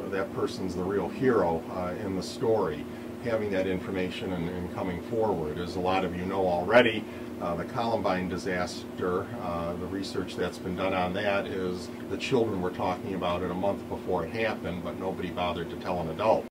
that person's the real hero in the story. Having that information and coming forward. As a lot of you know already, the Columbine disaster, the research that's been done on that is the children were talking about it a month before it happened, but nobody bothered to tell an adult.